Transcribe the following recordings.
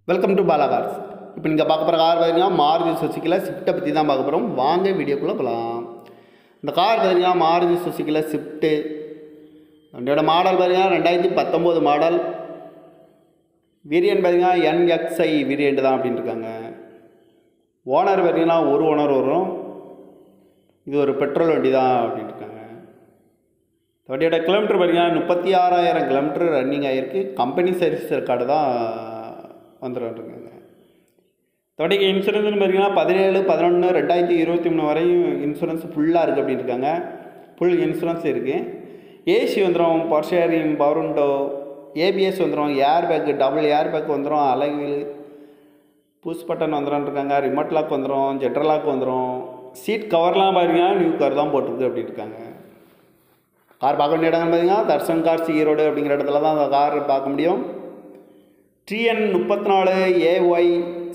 Welcome to Bala cars. இப்போ நீங்கள் பார்க்க போகிற கார் பார்த்தீங்கன்னா மாருதி சுசுக்கியில் ஸ்விஃப்ட்டை பற்றி தான் பார்க்க போகிறோம். வாங்க வீடியோக்குள்ளே போகலாம். இந்த கார் பார்த்தீங்கன்னா மாருதி சுசுக்கியில் ஸ்விஃப்ட்டு. வண்டியோட மாடல் பார்த்தீங்கன்னா 2019 மாடல். வேரியன்ட் பார்த்தீங்கன்னா NXi வேரியண்ட் தான் அப்படின்னு இருக்காங்க. ஓனர் பார்த்தீங்கன்னா ஒரு ஓனர் வரும். இது ஒரு பெட்ரோல் வண்டி தான் அப்படின்னு இருக்காங்க. வண்டியோட கிலோமீட்டர் பார்த்தீங்கன்னா 36,000 கிலோமீட்டர் ரன்னிங் ஆகிருக்கு. கம்பெனி சர்வீஸ் ரெக்கார்டு தான் வந்துடுறாங்க. தொடைக்கு இன்சூரன்ஸ்னு பார்த்தீங்கன்னா 17/11/2023 வரையும் இன்சூரன்ஸ் ஃபுல்லாக இருக்குது அப்படின்னு இருக்காங்க. ஃபுல் இன்சூரன்ஸ் இருக்குது. ஏசி வந்துடும், power steering, power window, ABS வந்துடும், air bag, double air bag வந்துடும், அலைவீல், புஷ் பட்டன் வந்துடும் இருக்காங்க, ரிமோட் லாக் வந்துடும், ஜெட்ரல் லாக் வந்துடும். சீட் கவர்லாம் பார்த்தீங்கன்னா நியூ கவர் தான் போட்டிருக்கு அப்படின்னு இருக்காங்க. கார் பார்க்க வேண்டிய இடங்கள் பார்த்தீங்கன்னா தர்சன் கார்ஸ் ஈரோடு அப்படிங்கிற இடத்துல தான் அந்த கார் பார்க்க முடியும். TN 34AY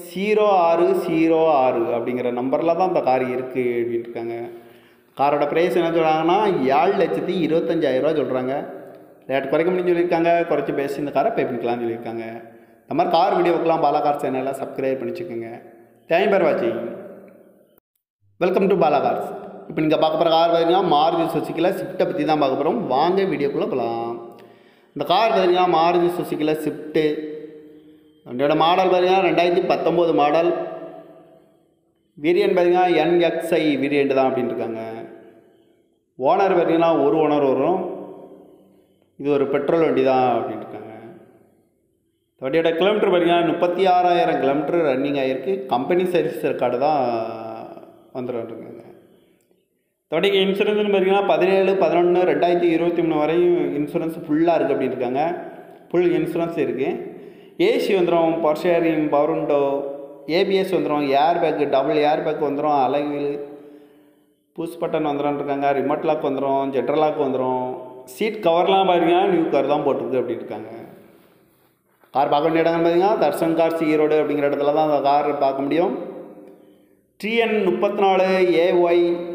0606 அப்படிங்கிற நம்பரில் தான் இந்த கார் இருக்குது அப்படின்னு இருக்காங்க. காரோட ப்ரைஸ் என்ன சொல்கிறாங்கன்னா 7,25,000 சொல்கிறாங்க. ரேட் குறைக்க முடியும்னு சொல்லியிருக்காங்க. குறைச்சி பேசி இந்த காரை பே பண்ணிக்கலாம்னு சொல்லியிருக்காங்க. இந்த மாதிரி கார் வீடியோக்கெலாம் பாலா கார் சேனலில் சப்ஸ்கிரைப் பண்ணிச்சுக்கோங்க. தேங்க் ஃபார் வாட்சிங். Welcome to Bala cars. இப்போ நீங்கள் பார்க்க போகிற கார் பார்த்தீங்கன்னா மாருதி சுசுக்கியில் ஸ்விஃப்ட்டை பற்றி தான் பார்க்க போகிறோம். வாங்க வீடியோக்குள்ளே போகலாம். இந்த கார் பார்த்தீங்கன்னா மாருதி சுசுக்கியில் ஸ்விஃப்ட்டு. வண்டியோட மாடல் பார்த்தீங்கன்னா 2019 மாடல். வேரியன்ட் பார்த்தீங்கன்னா NXi வேரியண்ட் தான் அப்படின்னு இருக்காங்க. ஓனர் பார்த்தீங்கன்னா ஒரு ஓனர் வரும். இது ஒரு பெட்ரோல் வண்டி தான் அப்படின்னு இருக்காங்க. வண்டியோட கிலோமீட்டர் பார்த்தீங்கன்னா 36,000 கிலோமீட்டர் ரன்னிங் ஆகிருக்கு. கம்பெனி சர்வீஸ் ரெக்கார்டு தான் வந்துடுறாங்க. தொடைக்கு இன்சூரன்ஸ்னு பார்த்தீங்கன்னா 17/11/2023 வரையும் இன்சூரன்ஸ் ஃபுல்லாக இருக்குது அப்படின்னு இருக்காங்க. ஃபுல் இன்சூரன்ஸ் இருக்குது. ஏசி வந்துடும், power steering, power window, ABS வந்துடும், air bag, double air bag வந்துடும், அலைவீல், புஷ் பட்டன் வந்துடும் இருக்காங்க, ரிமோட் லாக் வந்துடும், ஜெட்ரல் லாக் வந்துடும். சீட் கவர்லாம் பார்த்தீங்கன்னா நியூ கவர் தான் போட்டிருக்கு அப்படின்னு இருக்காங்க. கார் பார்க்க வேண்டிய இடங்கள் பார்த்தீங்கன்னா தர்சன் கார்ஸ் ஈரோடு அப்படிங்கிற இடத்துல தான் அந்த கார் பார்க்க முடியும். TN 34AY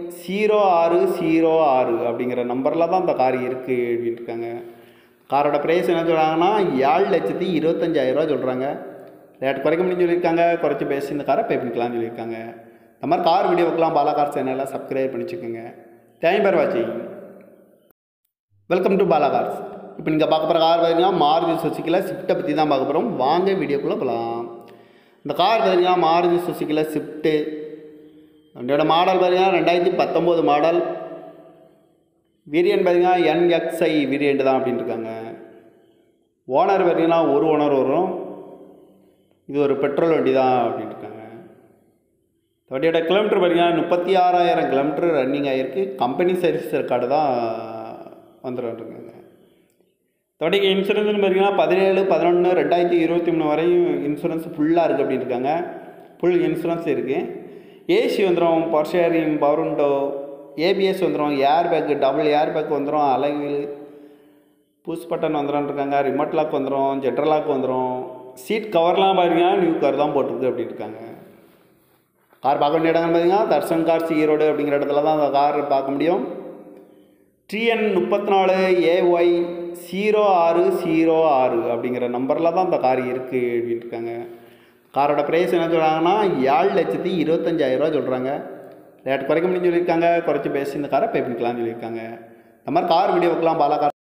0606 அப்படிங்கிற நம்பரில் தான் இந்த கார் இருக்குது அப்படின்னு இருக்காங்க. காரோட ப்ரைஸ் என்ன சொல்கிறாங்கன்னா 7,25,000 சொல்கிறாங்க. ரேட் குறைக்க முடியும்னு சொல்லியிருக்காங்க. குறைச்சி பேசி இந்த காரை பே பண்ணிக்கலாம்னு சொல்லியிருக்காங்க. இந்த மாதிரி கார் வீடியோக்கெலாம் பாலா கார் சேனலில் சப்ஸ்கிரைப் பண்ணிச்சுக்கோங்க. தேங்க் ஃபார் வாட்சிங். Welcome to Bala cars. இப்போ நீங்கள் பார்க்க போகிற கார் பார்த்தீங்கன்னா மாருதி சுசுக்கியில் ஸ்விஃப்ட்டை பற்றி தான் பார்க்க போகிறோம். வாங்க வீடியோக்குள்ளே போகலாம். இந்த கார் பார்த்தீங்கன்னா மாருதி சுசுக்கியில் ஸ்விஃப்ட்டு. வண்டியோட மாடல் பார்த்தீங்கன்னா 2019 மாடல். வேரியன்ட் பார்த்தீங்கன்னா NXi வேரியண்ட் தான் அப்படின்னு இருக்காங்க. ஓனர் பார்த்தீங்கன்னா ஒரு ஓனர் வரும். இது ஒரு பெட்ரோல் வண்டி தான் அப்படின்னு இருக்காங்க. வண்டியோட கிலோமீட்டர் பார்த்தீங்கன்னா 36,000 கிலோமீட்டர் ரன்னிங் ஆகிருக்கு. கம்பெனி சர்வீஸ் ரெக்கார்டு தான் வந்துடுறாங்க. தொடைக்கு இன்சூரன்ஸ்னு பார்த்தீங்கன்னா 17/11/2023 வரையும் இன்சூரன்ஸ் ஃபுல்லாக இருக்குது அப்படின்னு இருக்காங்க. ஃபுல் இன்சூரன்ஸ் இருக்குது. ஏசி வந்துடும், power steering, power window, ABS வந்துடும், air bag, double air bag வந்துடும், அலைவீல், புஷ் பட்டன் வந்துடும் இருக்காங்க, ரிமோட் லாக் வந்துடும், ஜெட்ரல் லாக் வந்துடும். சீட் கவர்லாம் பார்த்தீங்கன்னா நியூ கவர் தான் போட்டிருக்கு அப்படின்னு இருக்காங்க. கார் பார்க்க வேண்டிய இடங்கள் பார்த்தீங்கன்னா தர்சன் கார்ஸ் ஈரோடு அப்படிங்கிற இடத்துல தான் அந்த கார் பார்க்க முடியும். TN 34AY 0606 அப்படிங்கிற நம்பரில் தான் இந்த கார் இருக்குது அப்படின்னு இருக்காங்க. காரோட ப்ரைஸ் என்ன சொல்கிறாங்கன்னா 7,25,000 சொல்கிறாங்க. ரேட் குறைக்க முடியும்னு சொல்லியிருக்காங்க. குறைச்சி பேசி இந்த காரை பே பண்ணிக்கலாம்னு சொல்லியிருக்காங்க. இந்த மாதிரி கார் வீடியோக்கெலாம் பாலா கார்